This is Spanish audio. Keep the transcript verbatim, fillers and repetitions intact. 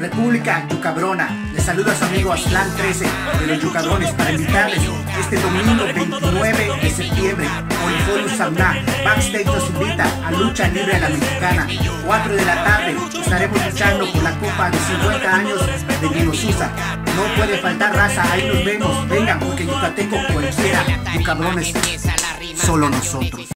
República Yucabrona, les saluda a su amigo Aslan trece de los Yucabrones para invitarles este domingo veintinueve de septiembre con el Foro Sauna. Backstage nos invita a lucha libre a la mexicana. cuatro de la tarde estaremos luchando por la copa de cincuenta años de Guinosusa. No puede faltar raza, ahí nos vemos. Vengan, porque yucateco cualquiera, Yucabrones, solo nosotros.